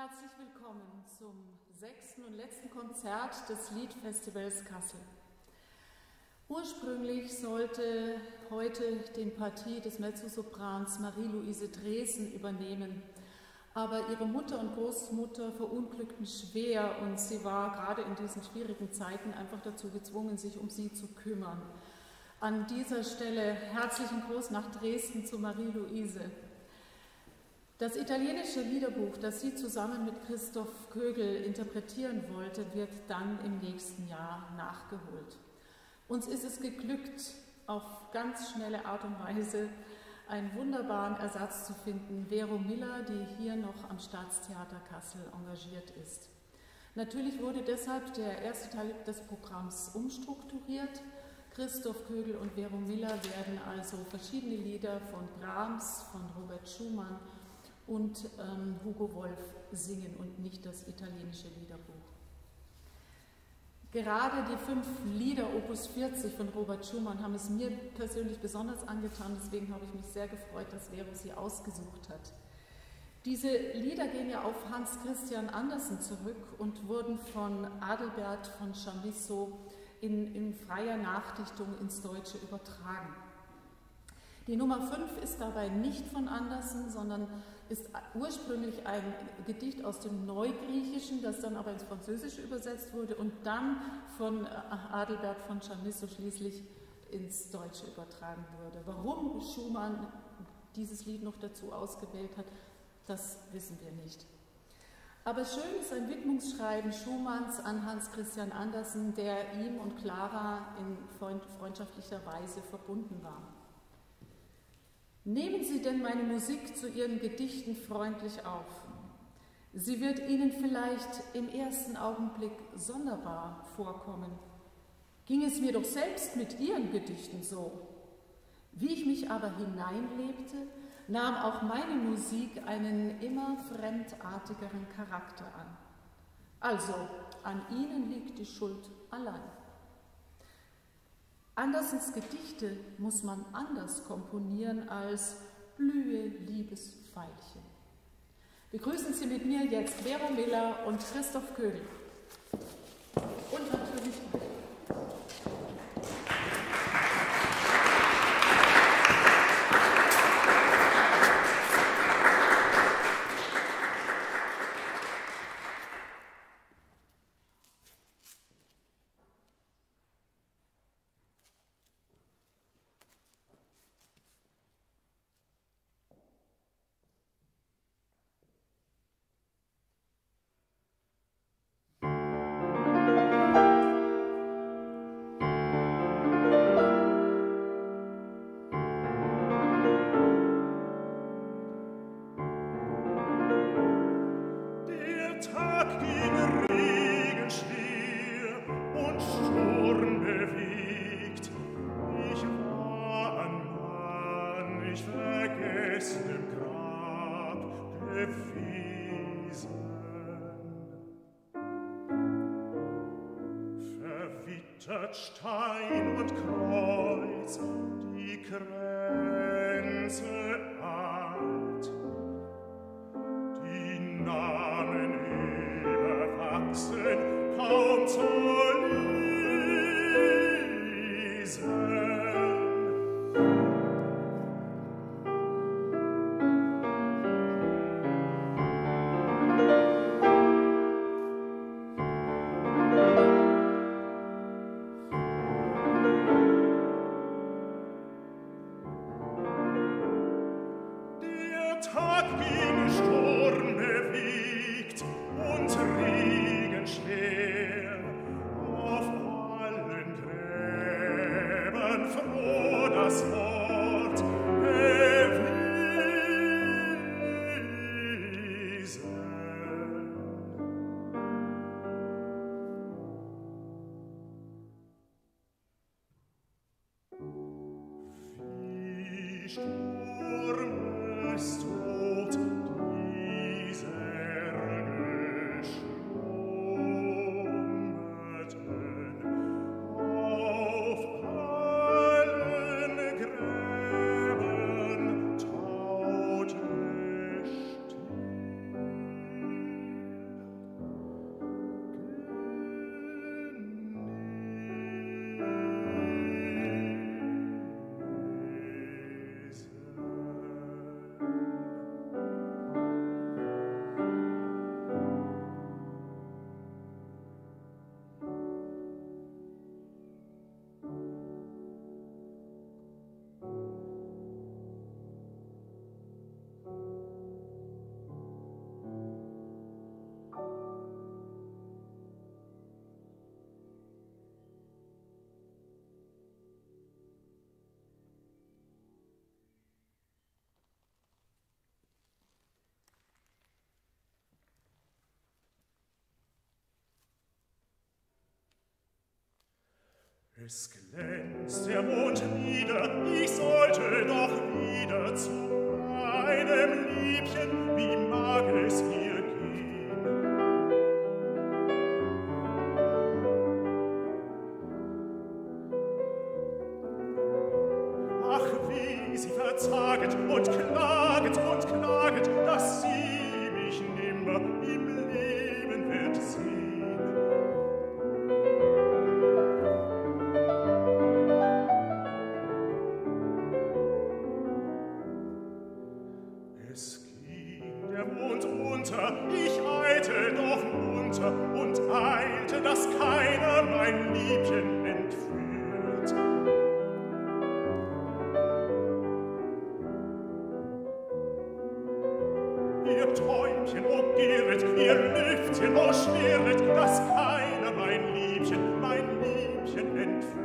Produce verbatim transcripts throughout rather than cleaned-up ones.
Herzlich willkommen zum sechsten und letzten Konzert des Liedfestivals Kassel. Ursprünglich sollte heute den Partie des Mezzosoprans Marie-Louise Dresen übernehmen, aber ihre Mutter und Großmutter verunglückten schwer und sie war gerade in diesen schwierigen Zeiten einfach dazu gezwungen, sich um sie zu kümmern. An dieser Stelle herzlichen Gruß nach Dresden zu Marie-Louise. Das italienische Liederbuch, das sie zusammen mit Christoph Kögel interpretieren wollte, wird dann im nächsten Jahr nachgeholt. Uns ist es geglückt, auf ganz schnelle Art und Weise einen wunderbaren Ersatz zu finden, Vero Miller, die hier noch am Staatstheater Kassel engagiert ist. Natürlich wurde deshalb der erste Teil des Programms umstrukturiert. Christoph Kögel und Vero Miller werden also verschiedene Lieder von Brahms, von Robert Schumann und ähm, Hugo Wolf singen und nicht das italienische Liederbuch. Gerade die fünf Lieder Opus vierzig von Robert Schumann haben es mir persönlich besonders angetan, deswegen habe ich mich sehr gefreut, dass Vero sie ausgesucht hat. Diese Lieder gehen ja auf Hans Christian Andersen zurück und wurden von Adalbert von Chamisso in, in freier Nachdichtung ins Deutsche übertragen. Die Nummer fünf ist dabei nicht von Andersen, sondern ist ursprünglich ein Gedicht aus dem Neugriechischen, das dann aber ins Französische übersetzt wurde und dann von Adalbert von Chamisso schließlich ins Deutsche übertragen wurde. Warum Schumann dieses Lied noch dazu ausgewählt hat, das wissen wir nicht. Aber schön ist ein Widmungsschreiben Schumanns an Hans Christian Andersen, der ihm und Clara in freundschaftlicher Weise verbunden war. Nehmen Sie denn meine Musik zu Ihren Gedichten freundlich auf. Sie wird Ihnen vielleicht im ersten Augenblick sonderbar vorkommen. Ging es mir doch selbst mit Ihren Gedichten so. Wie ich mich aber hineinlebte, nahm auch meine Musik einen immer fremdartigeren Charakter an. Also, an Ihnen liegt die Schuld allein. Andersens Gedichte muss man anders komponieren als Blühe, liebes Veilchen. Begrüßen Sie mit mir jetzt Vero Miller und Christoph Kögel. Und natürlich mich. Stein und Kreuz, die Grenze alt, die Namen überwachsen, kaum zu lesen. Es glänzt der Mond nieder, ich sollte doch wieder zu meinem Liebchen, wie mag es mir gehen? Ach, wie sie verzaget und klaget und klaget, dass sie mich nimmer im Leben wird sehen. Ich eilte doch munter und eilte, dass keiner mein Liebchen entführt. Ihr Täubchen, o Girret, ihr Lüftchen, o Schwirret, dass keiner mein Liebchen, mein Liebchen entführt.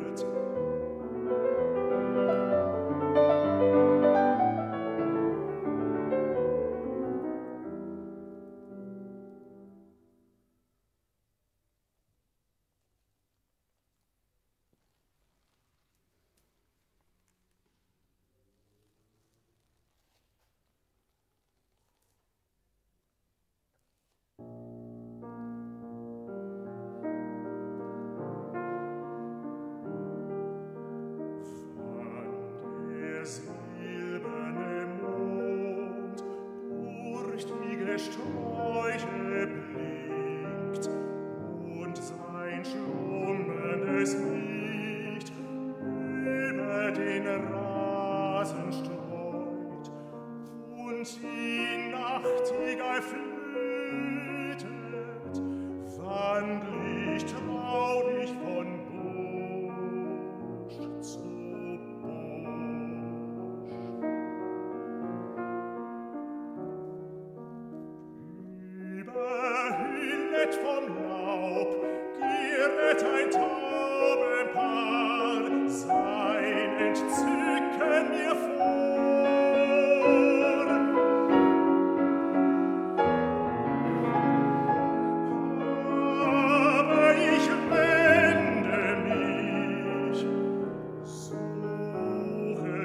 Silberne Mond durch die Gesträuche blinkt und sein schlummerndes Licht über den Rasen streut und die Nachtigall flötet, wandl ich traurig von Busch zu vom Laub, girret ein Taubenpaar, sein Entzücken mir vor. Aber ich wende mich, suche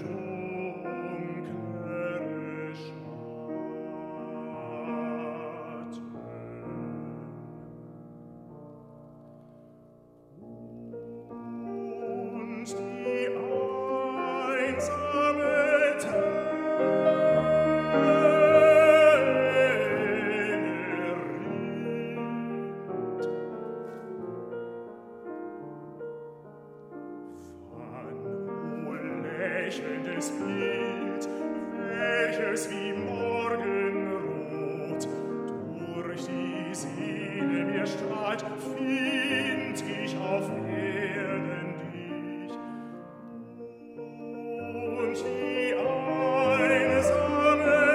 dunklere Schatten. Die einsame Träne rinnt. Wann wohl lächelndes Bild, welches wie Morgenrot durch die Seele mir strahlt, find ich auf Erden dich. Und die einsame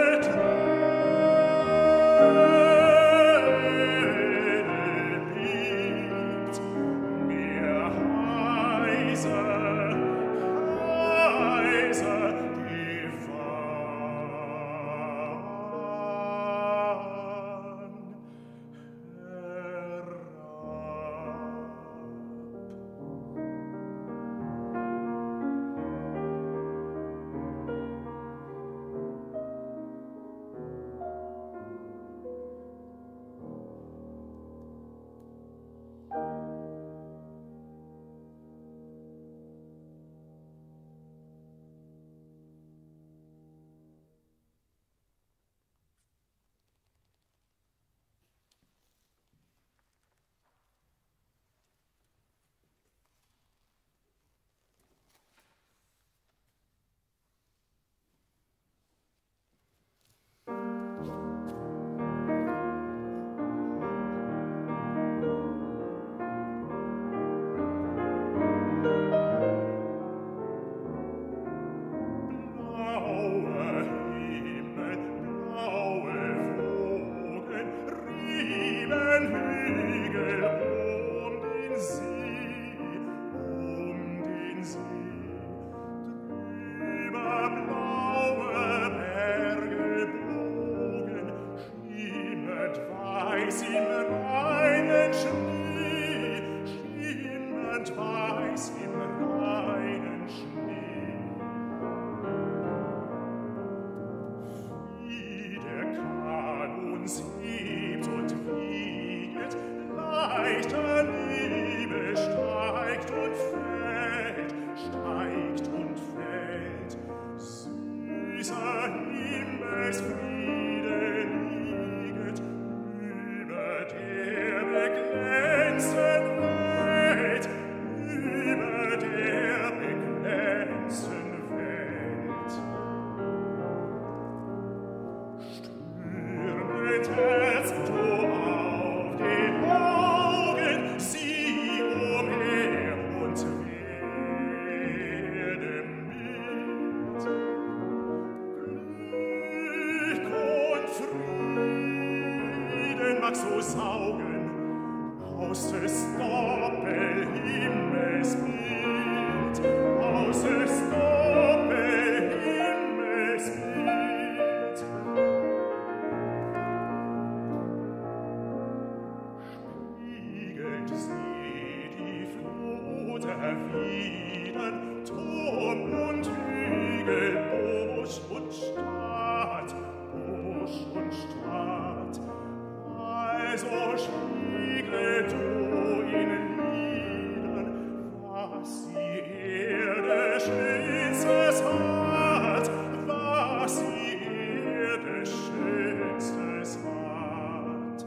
Träne biegt mir heiser, heiser gewann herab. weiß im reinen Schnee, schimmernd und weiß im reinen Schnee. Wie der Kahn uns hebt und wieget, leichter Liebe steigt und fällt, steigt und fällt. Süßer Himmelsfriede lieget über der beglänzten Welt, über der beglänzten Welt. Stürmet Herz, du auf den Augen, sieh umher und werde mit. Glück und Frieden mag so saugen aus des Doppelhimmelsbild, aus des Doppelhimmelsbild. Spiegelt sie die Flut erwidern, Turm und Hügel, Busch und Stadt, Busch und Stadt. Also spiegel du in Liedern, was die Erde Schönstes hat, was die Erde Schönstes hat.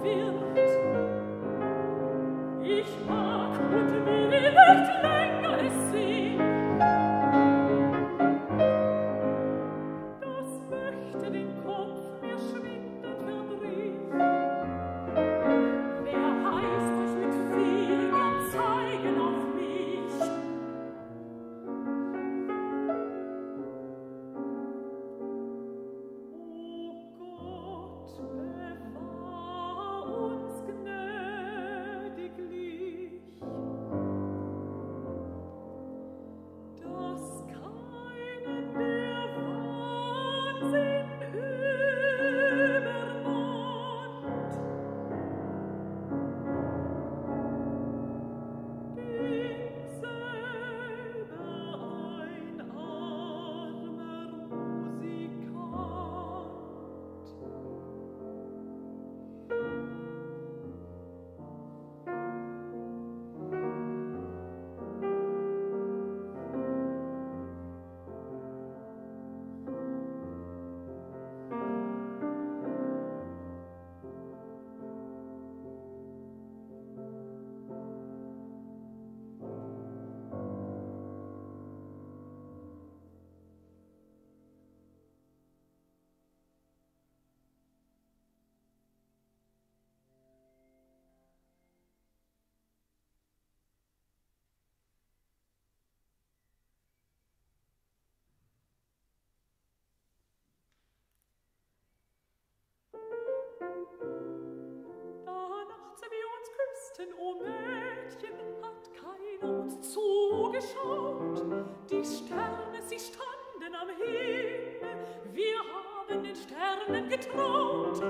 O Mädchen, hat keiner uns zugeschaut. Die Sterne, sie standen am Himmel, wir haben den Sternen getraut.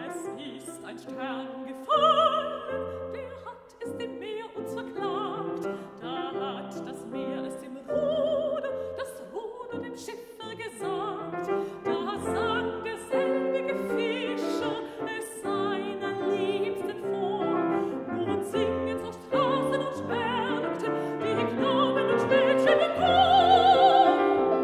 Es ist ein Stern gefallen, der hat es dem Meer uns verklagt. Da hat das Meer es dem Ruder, das Ruder dem Schiffer gesagt. Da sang derselbige Fischer es seiner Liebsten vor. Nun singen so Straßen und Märkte die Knaben und Mädchen im Chor.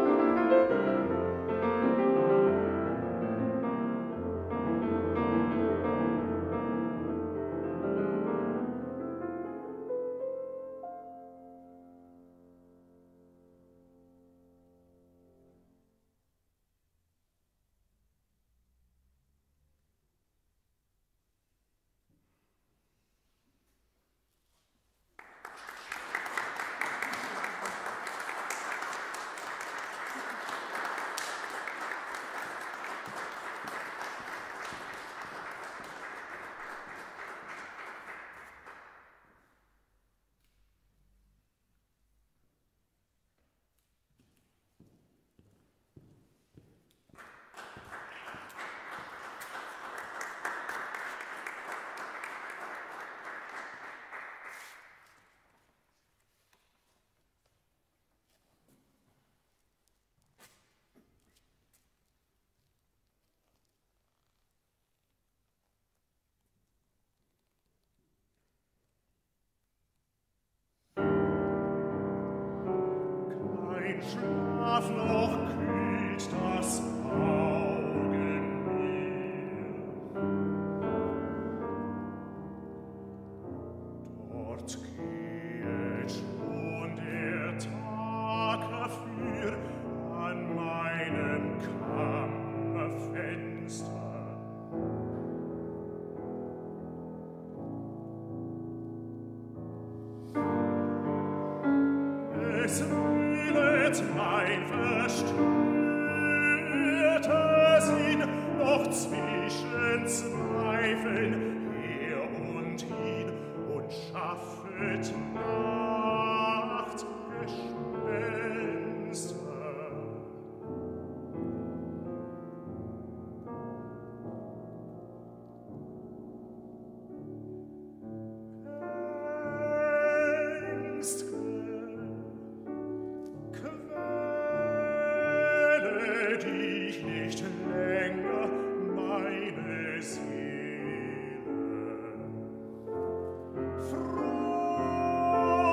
Schlaf noch kühlt das Augenmeer. Dort geht schon der Tag herfür an meinem Kammerfenster. Es mein verstörter Sinn noch zwischen Zweifeln her und hin und schaffet Nachtgespenster. Froh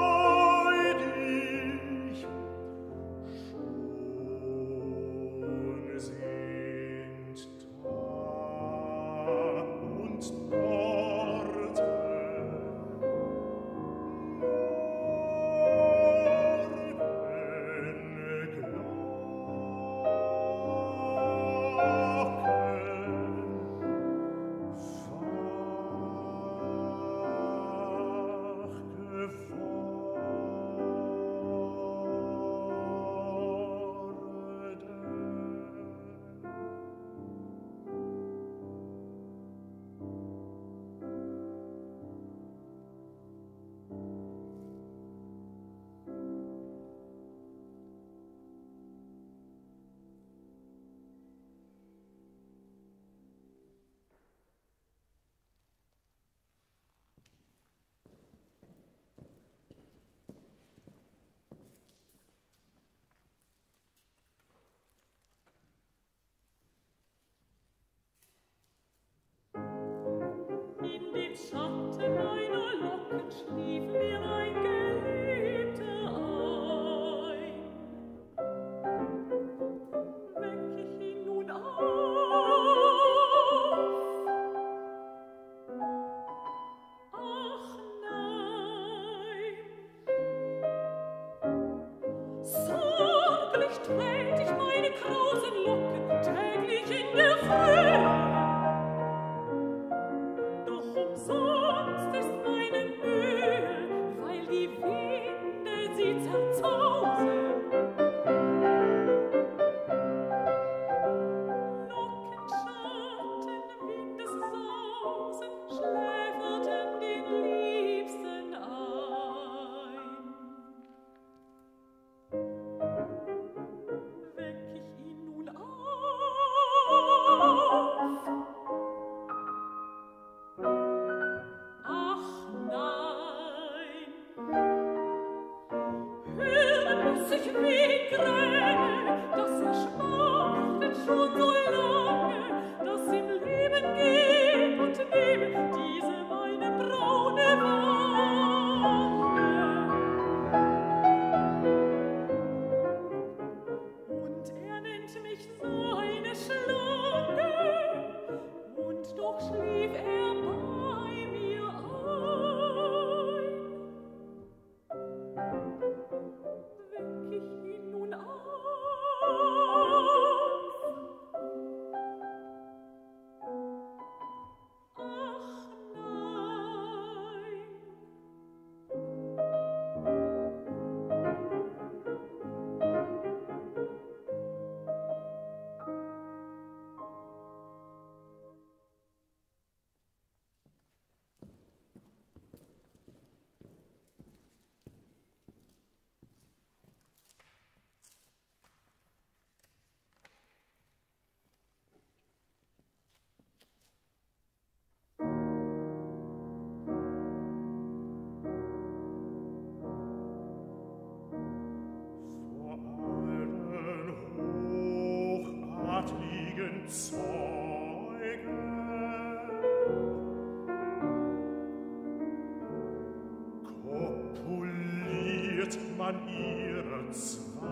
an ihre Zwei.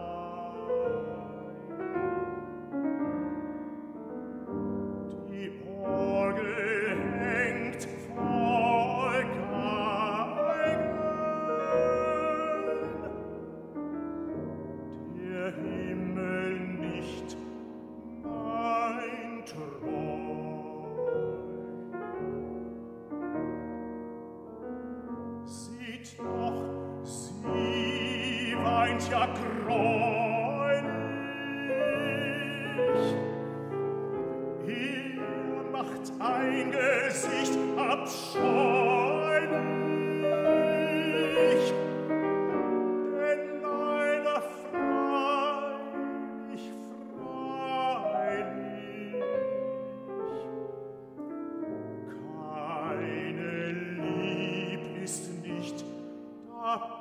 Die Orgel hängt voll Geigen, der Himmel nicht mein Treu. Sieht doch, sie weint ja greulich. Ihr macht ein Gesicht abscheulich, denn leider freilich, freilich, keine Lieb ist nicht dabei.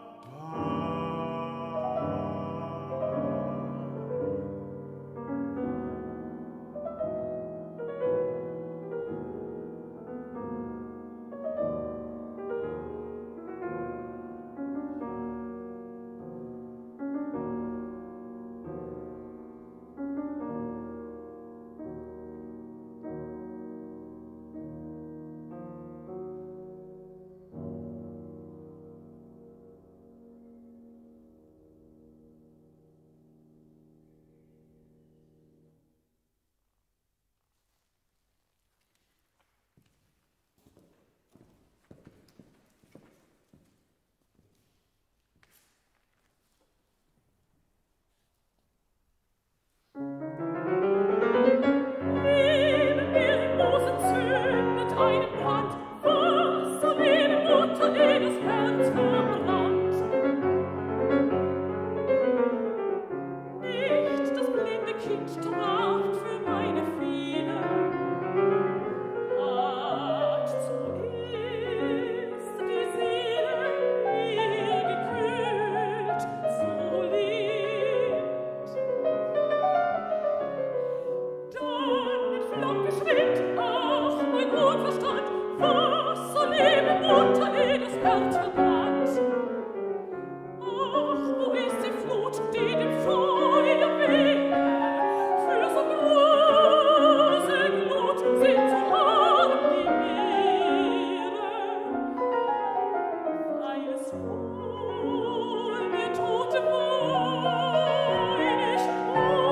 Ach, mein Unverstand, was Herz verbrannt. Ach, wo ist die Flut, die dem Feuer wehe? Für so große Glut sind so arm die Meere. Weil es wohl mir Tote wohl nicht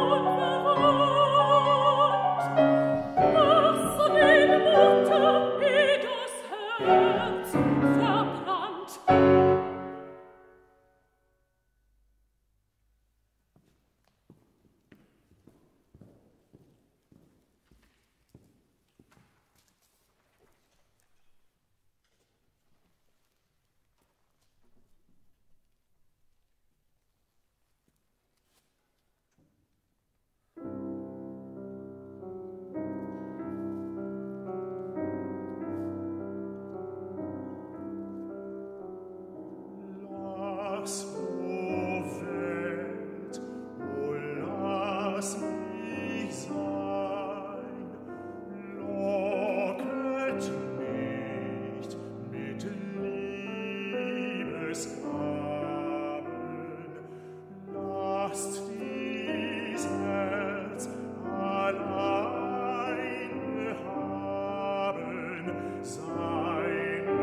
unverwandt. Ach, so den Mutter eh das Herz verbrannt. Lass, o Welt, o lass mich sein, locket nicht mit Liebesgaben, lasst dies Herz alleine haben, seine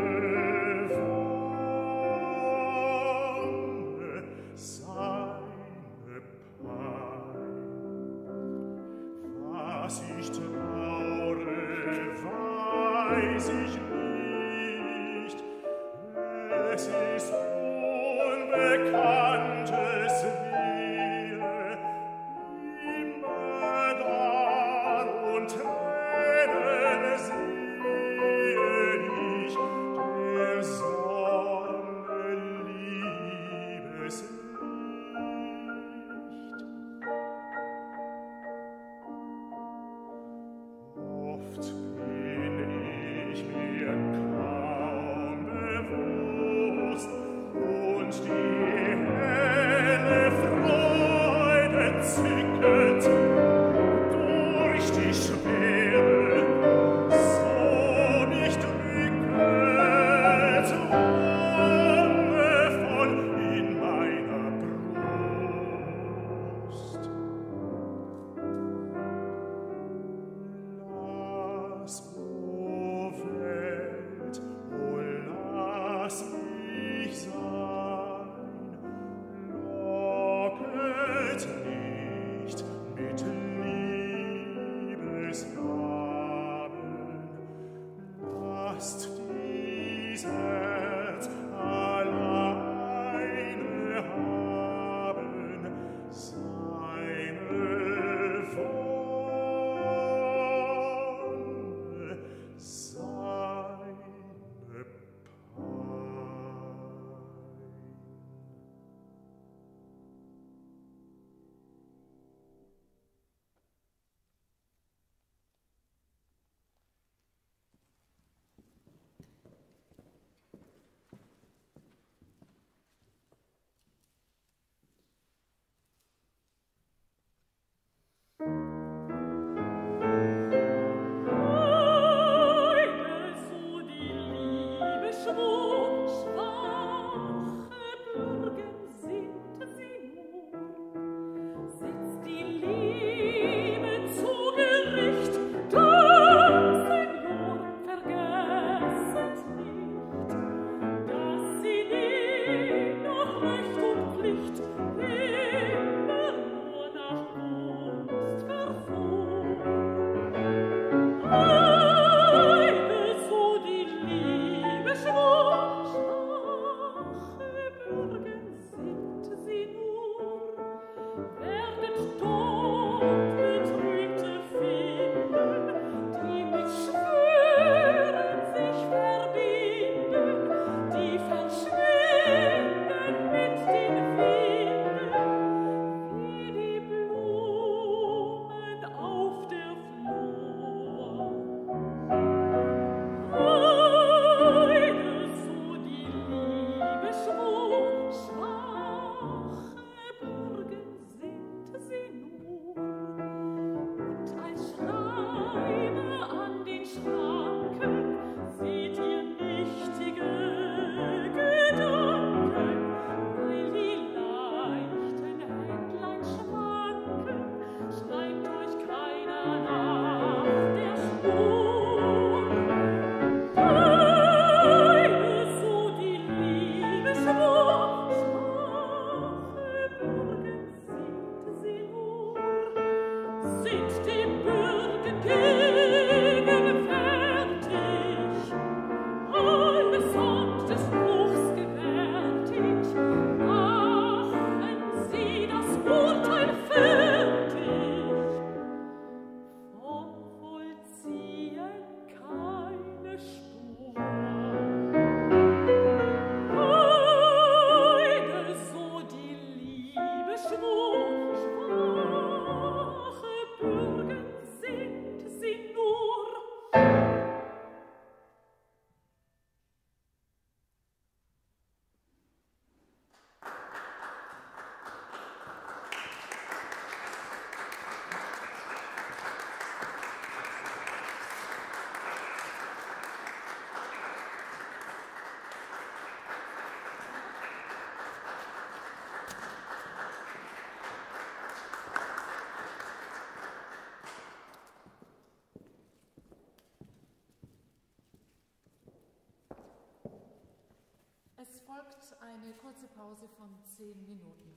Wonne, seine Pein. Was ich traure, weiß ich nicht, es ist Unbekanntes Wehe, immer da und Tränen sehe ich der Sonne Liebeslicht. Oft bin ich mir kaum bewusst und die helle Freude zicket durch die Schwere, so mich drücket wonnevoll in meiner Brust. Lass, o Welt, o lass mich sein, locket nicht mit Liebesgaben, lasst dies Herz alleine haben, seine Wonne, seine Pein. Heide so die Liebe schwur, schwache Bürgen sind sie nur. Sitzt die Liebe zu Gericht, dann Senor, vergesset nicht, dass sie nie nach Recht und Pflicht immer nur nach Gunst verfuhr. Heide so die Liebe schwur, folgt eine kurze Pause von zehn Minuten.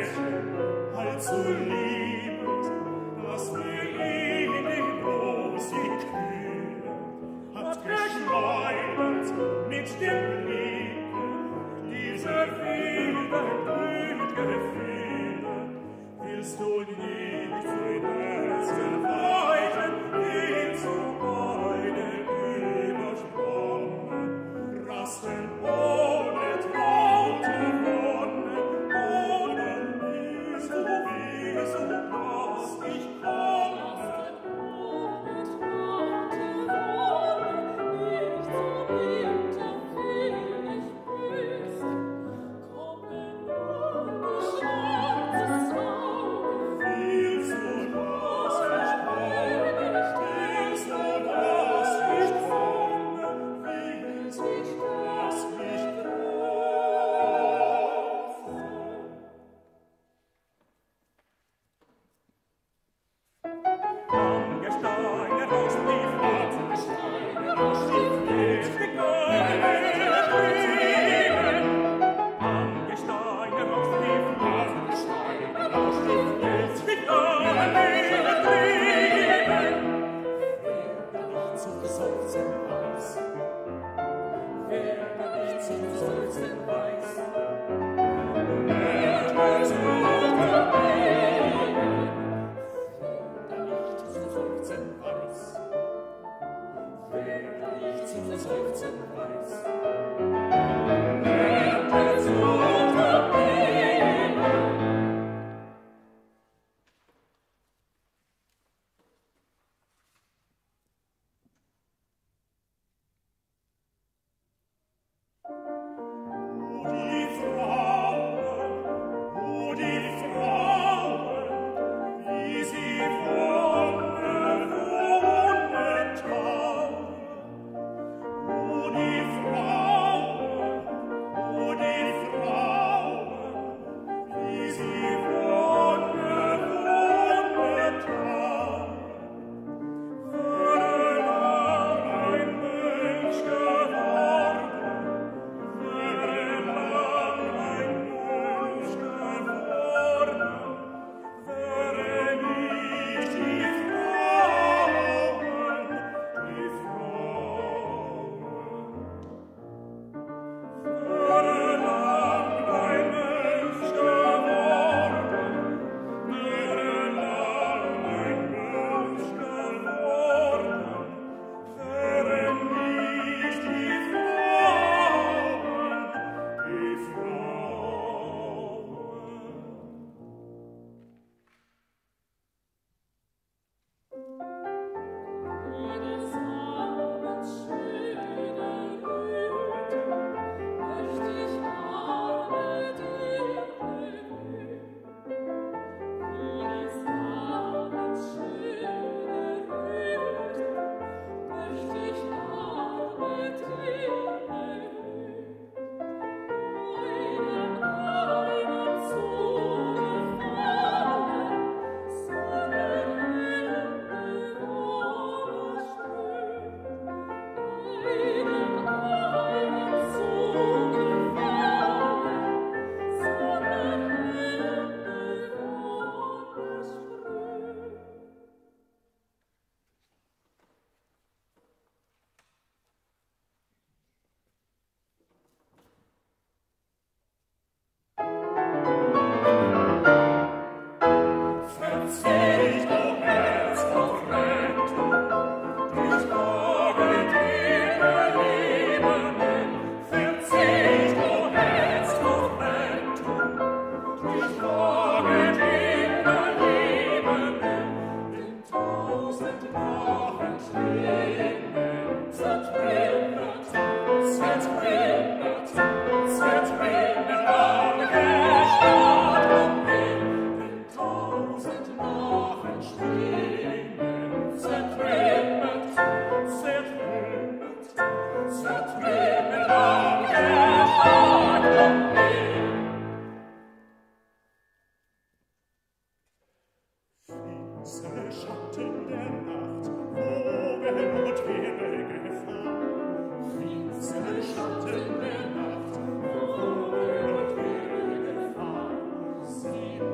Schatten der Nacht, wo wir und wäre Gefahr, sie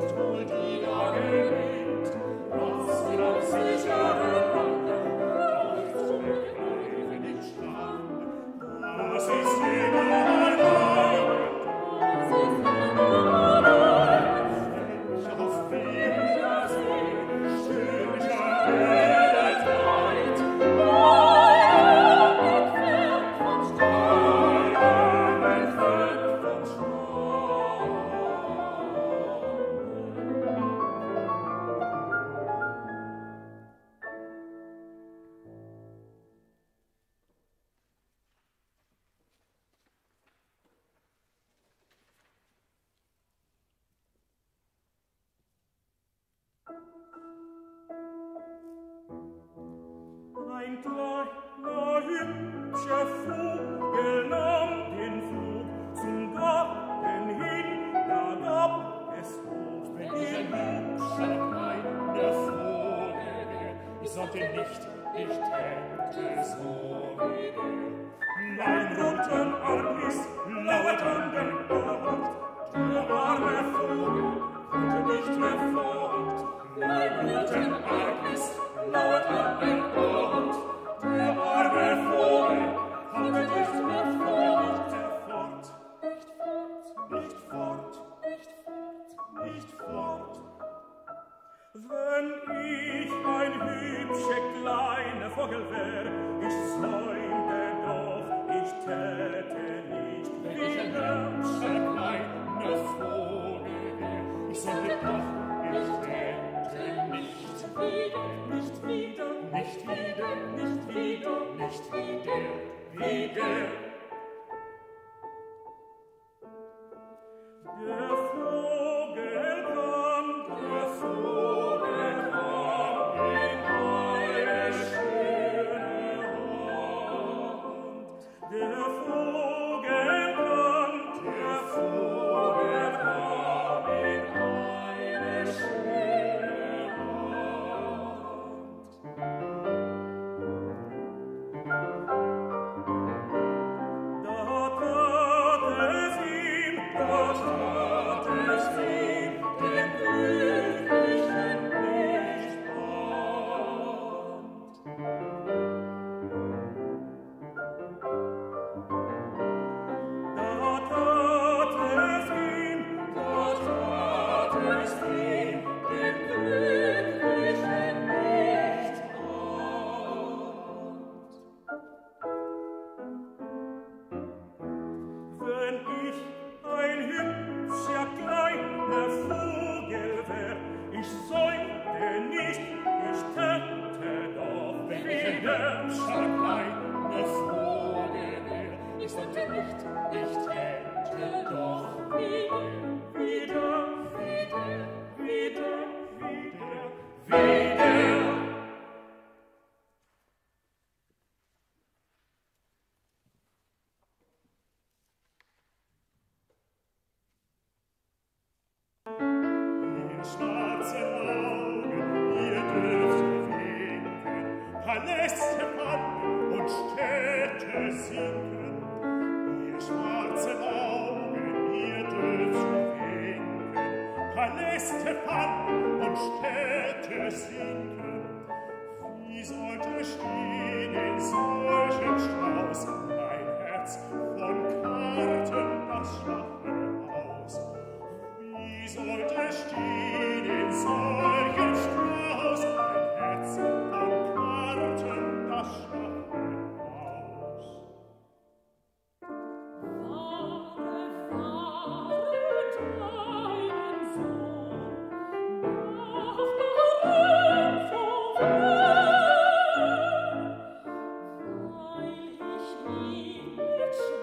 Weil ich ihn mit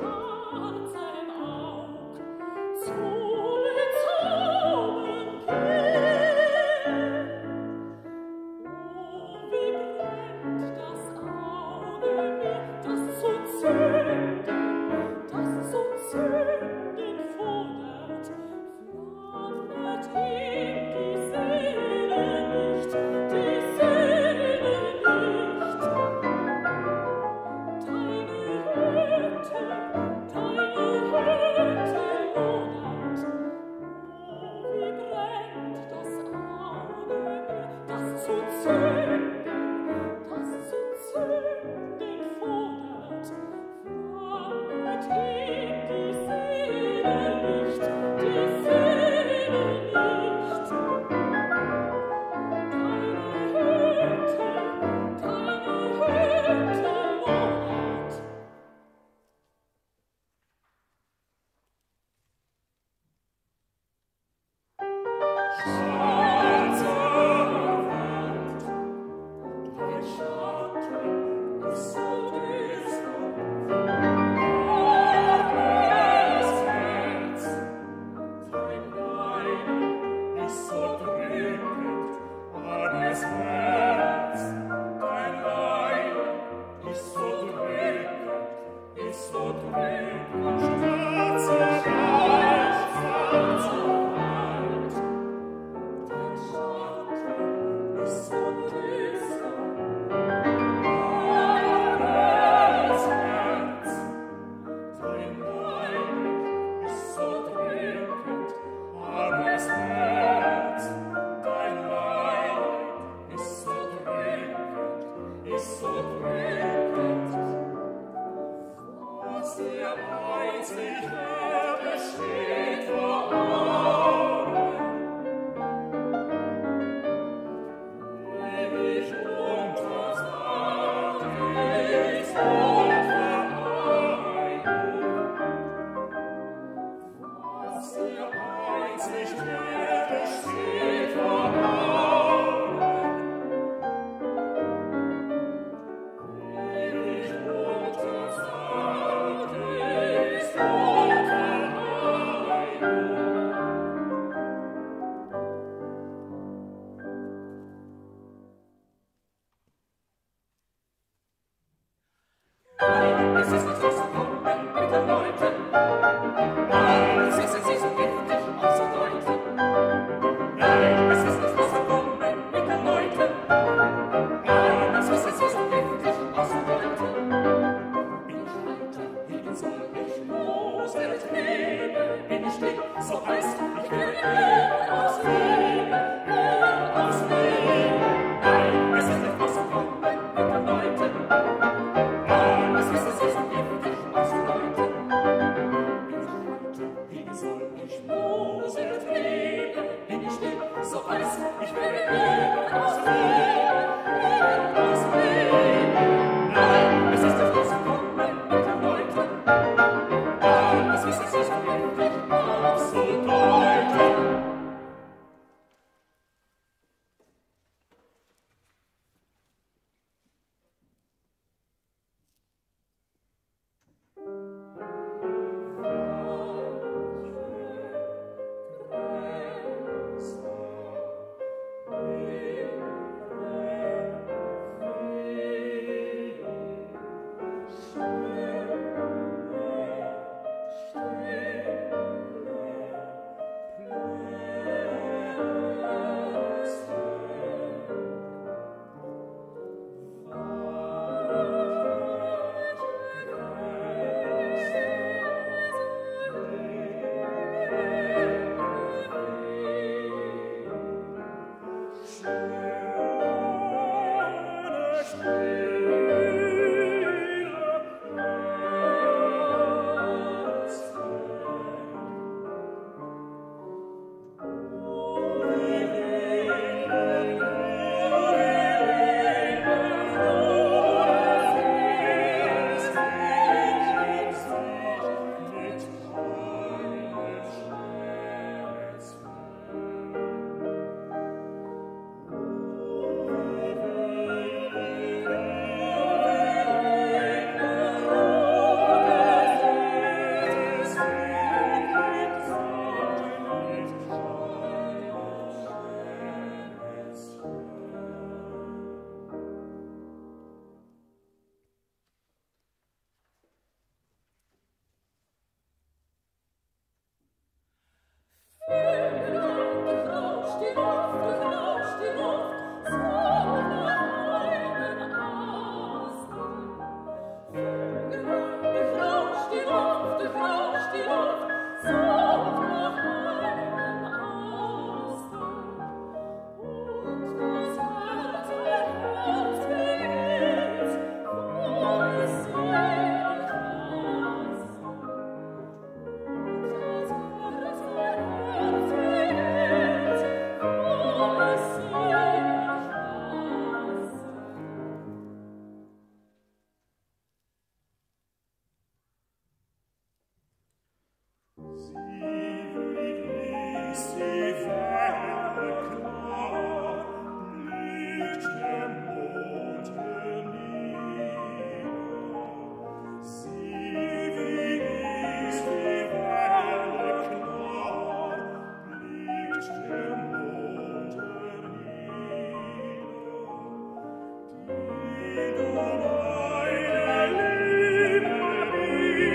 Liebe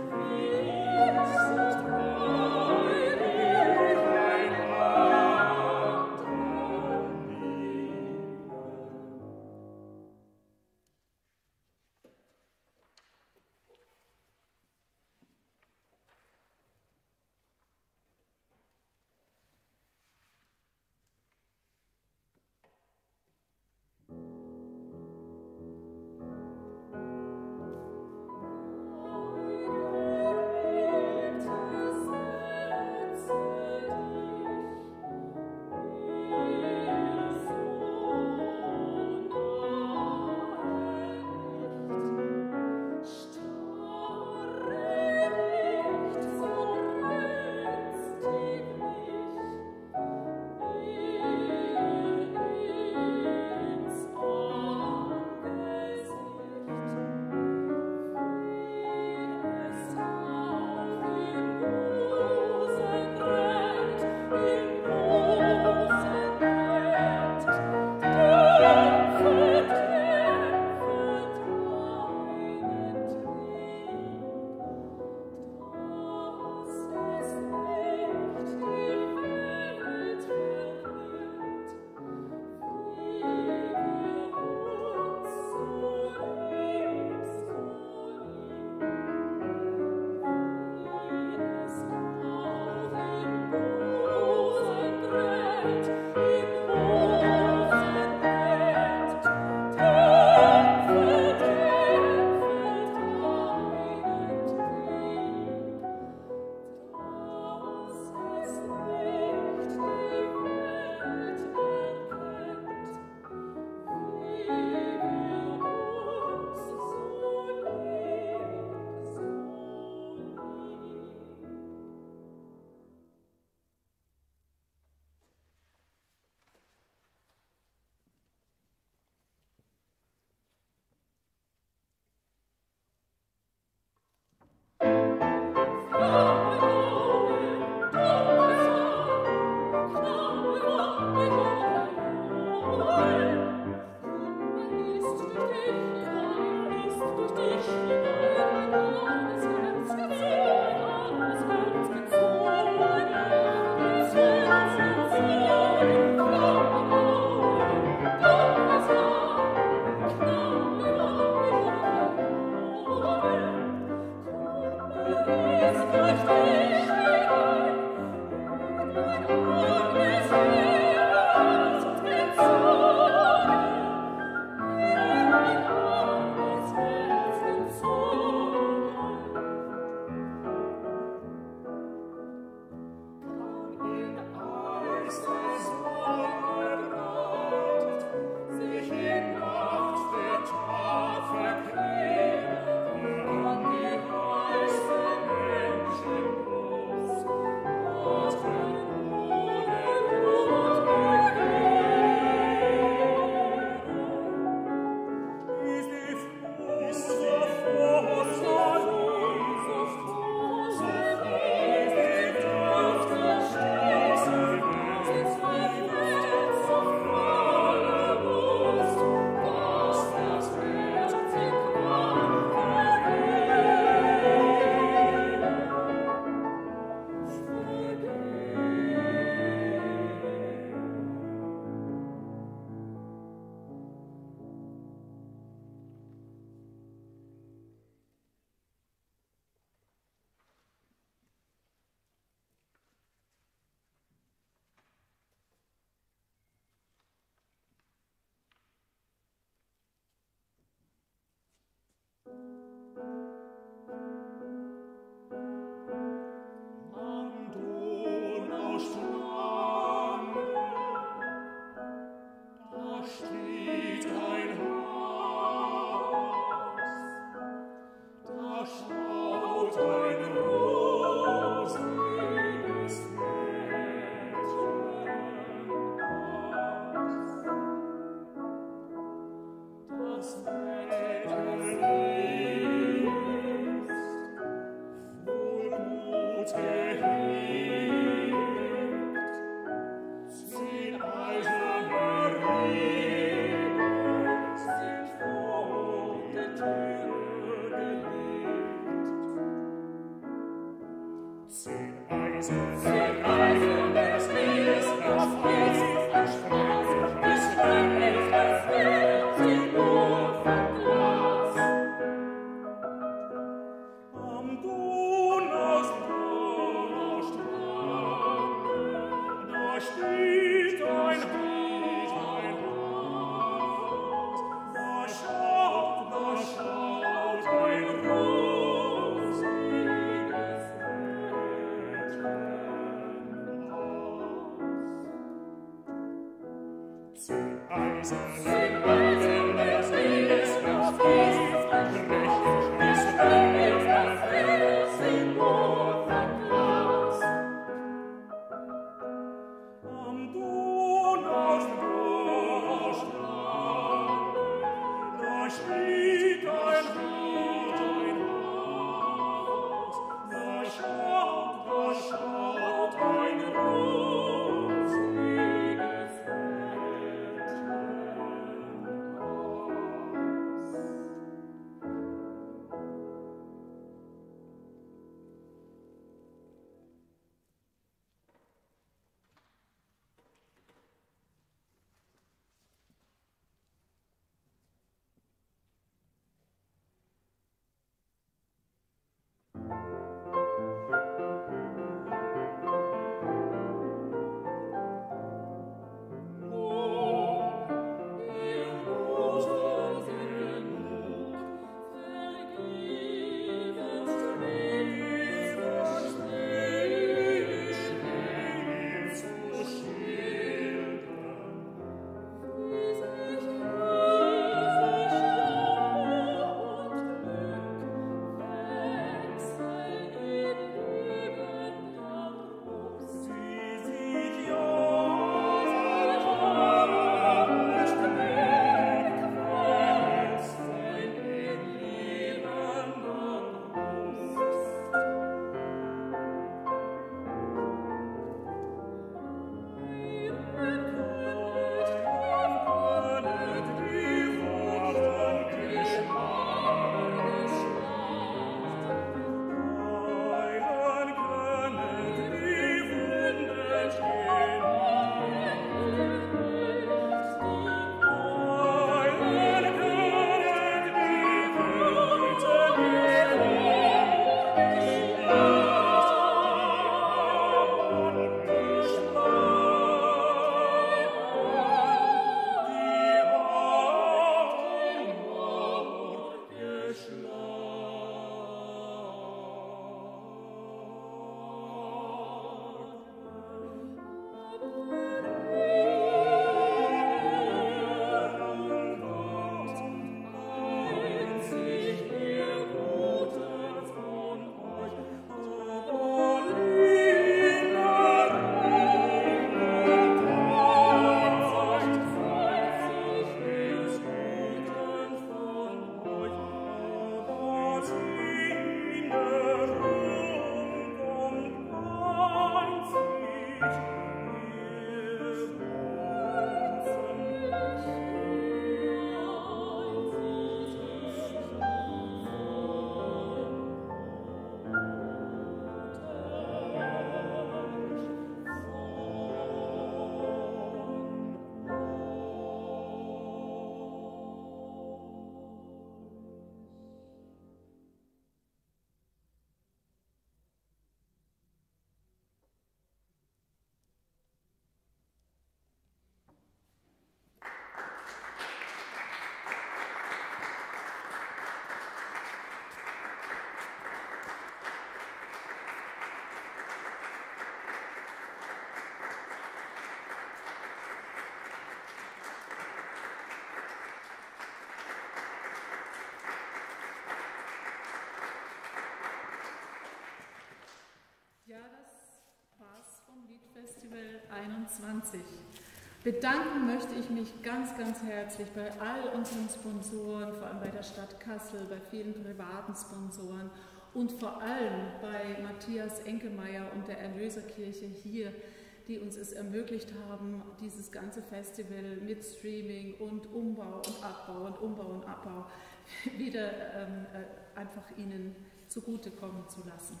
zweitausendeinundzwanzig. Bedanken möchte ich mich ganz, ganz herzlich bei all unseren Sponsoren, vor allem bei der Stadt Kassel, bei vielen privaten Sponsoren und vor allem bei Matthias Enkelmeier und der Erlöserkirche hier, die uns es ermöglicht haben, dieses ganze Festival mit Streaming und Umbau und Abbau und Umbau und Abbau wieder ähm, äh, einfach Ihnen zugutekommen zu lassen.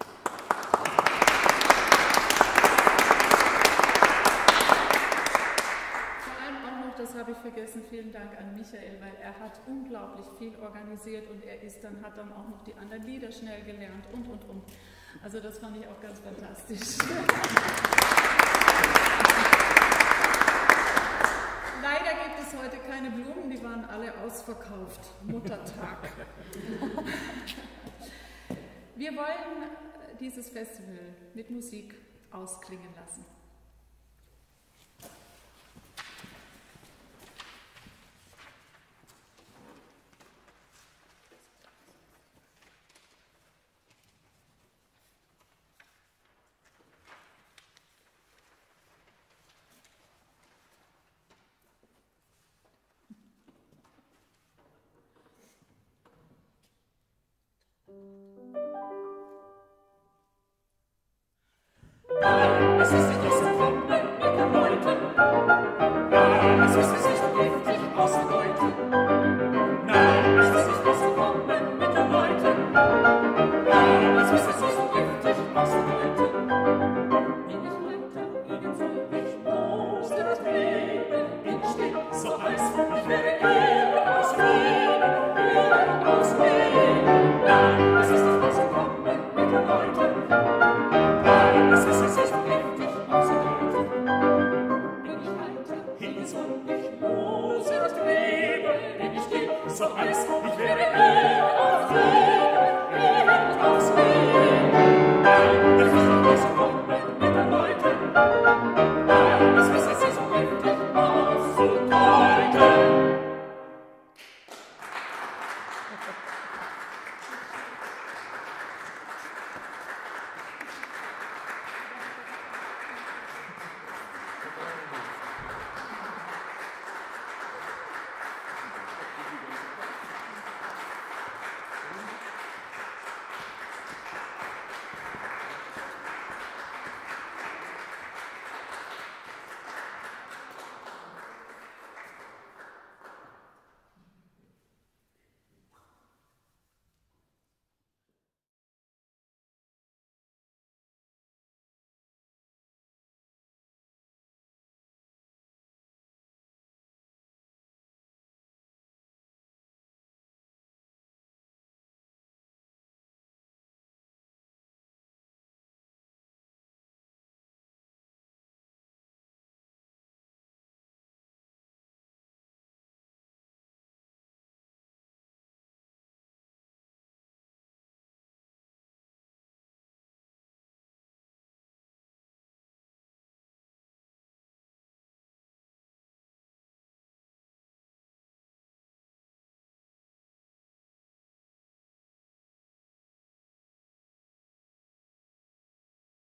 Das habe ich vergessen. Vielen Dank an Michael, weil er hat unglaublich viel organisiert und er ist dann, hat dann auch noch die anderen Lieder schnell gelernt und, und, und. Also das fand ich auch ganz fantastisch. Leider gibt es heute keine Blumen, die waren alle ausverkauft. Muttertag. Wir wollen dieses Festival mit Musik ausklingen lassen.